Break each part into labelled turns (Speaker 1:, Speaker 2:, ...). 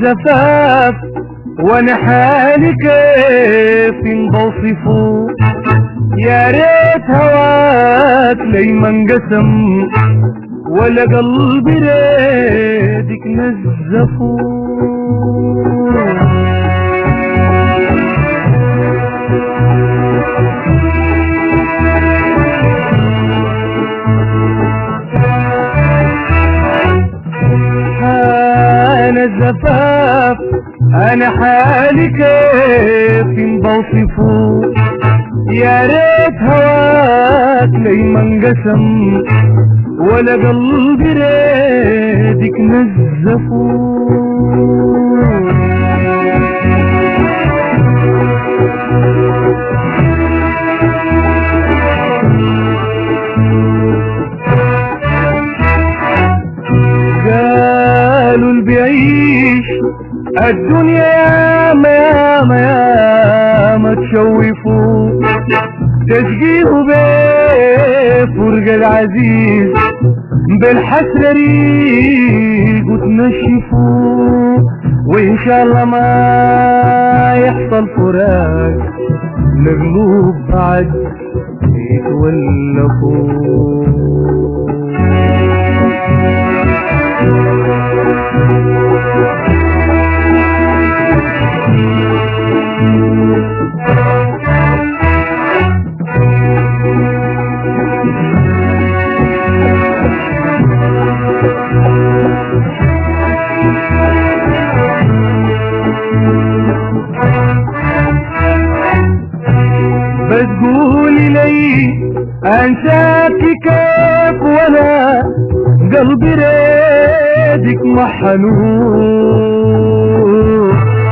Speaker 1: الزفاف وانا حالي كيف بوصفه، يا ريت هواك لي ما انقسم ولا قلبي ريدك نزفه. انا الزفاف انا حالي كيف بوصفه، يا ريت هواك لي ما انقسم ولا قلبي ريدك نزفه. قالوا اللي بيعيش الدنيا ما تشوفوا، تشقيه بفرق العزيز بالحسرة ريق وتنشفوا، وإن شاء الله ما يحصل فراق لقلوب بعد يتولفوا. بتقولي لي انساك كيف وانا قلبي ريدك محنون،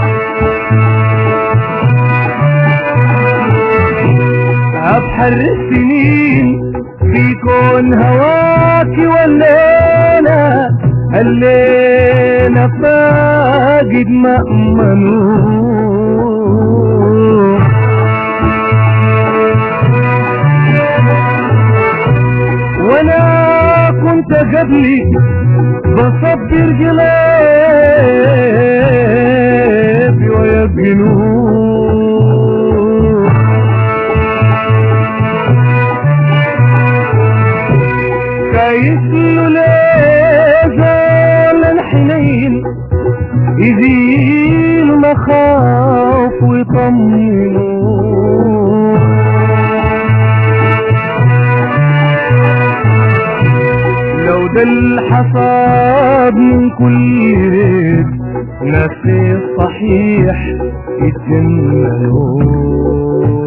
Speaker 1: ابحر السنين في كون هواكي والليلة الليلة فاقد مأمنون، وانا كنت قبلي بصبر جلابي ويبهنون، كايس له ليزال الحنين يزيل مخاف ويطمنون، لو ده الحصاد من كل ريت نفسي الصحيح يتجننون.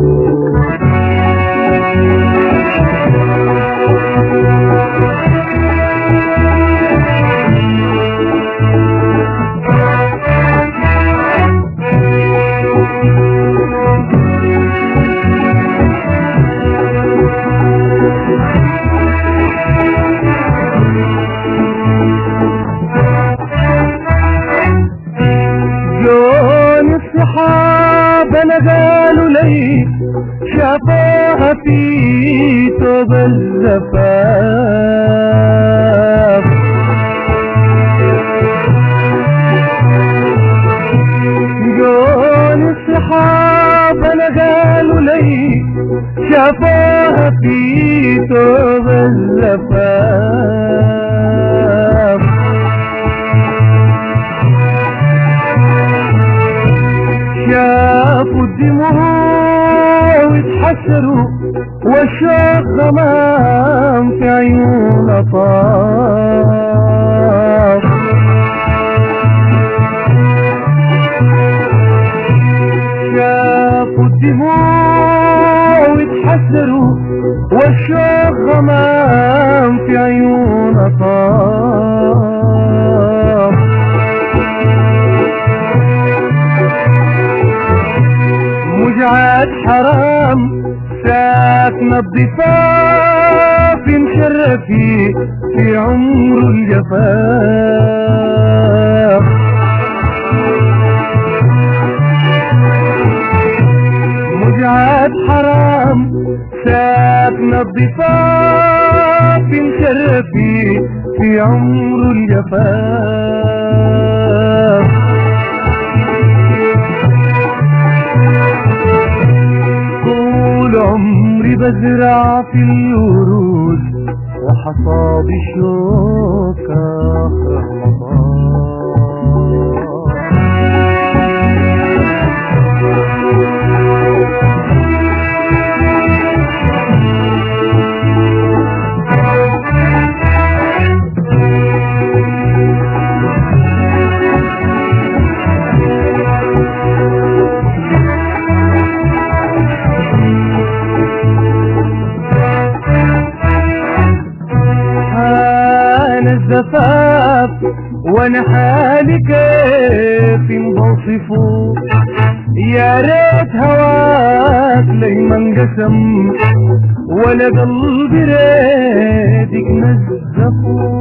Speaker 1: الصحابة قالوا لي شافوها في ثوب الزفاف، جون الصحابة قالوا لي شافوها في ثوب الزفاف، شافوا الدموع واتحسروا والشوق غمام في عيون طاف، شافوا الدموع واتحسروا والشوق غمام في عيون طاف، مجعد حرام ساكنة الضفاف مشرفي في عمر الجفاف، مجعد حرام ساكنة الضفاف مشرفي في عمر الجفاف. بزرع في الورود وحصاد الشوك آخر رمضان. الزفاف وانا حالي كيف نوصفه، يا ريت هواك لما انقسم ولا قلبي ريتك نزفه.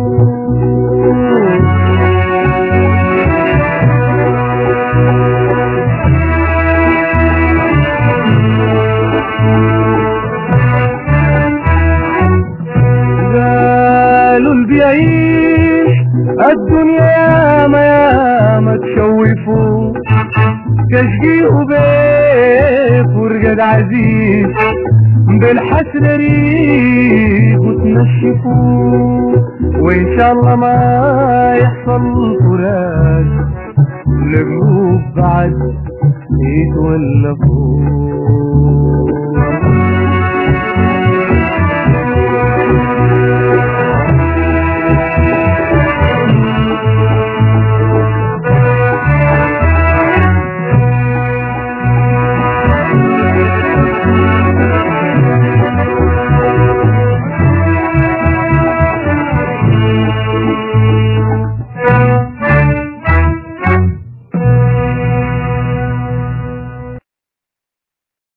Speaker 1: قالوا اللي بيعيش الدنيا ما تشوفوا، كشقي وبيف ورقد عزيز بالحسرة ريق وتنشفوا، وإن شاء الله ما يحصل فراق لقلوب بعد يتولفوا.